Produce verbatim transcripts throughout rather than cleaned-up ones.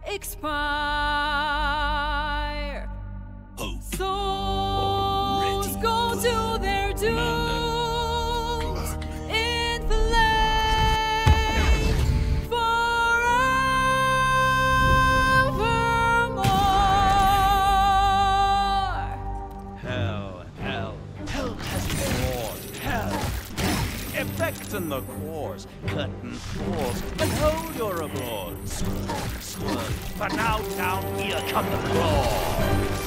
expire. Hope Souls go to their dooms in flame forevermore. Hell, hell, hell has roared, hell. Effect in the cores, curtain floors, and hold your applause. Swerve, swerve, but now down here come the claws.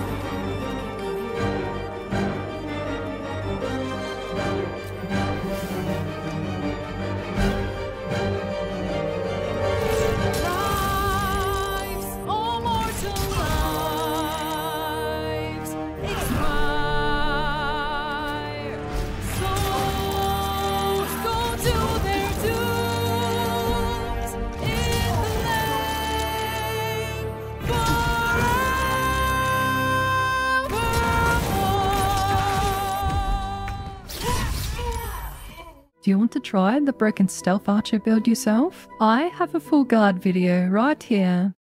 Lives, all mortal lives, expire. Souls go to their dooms in flame forevermore. Do you want to try the broken stealth archer build yourself? I have a full guard video right here.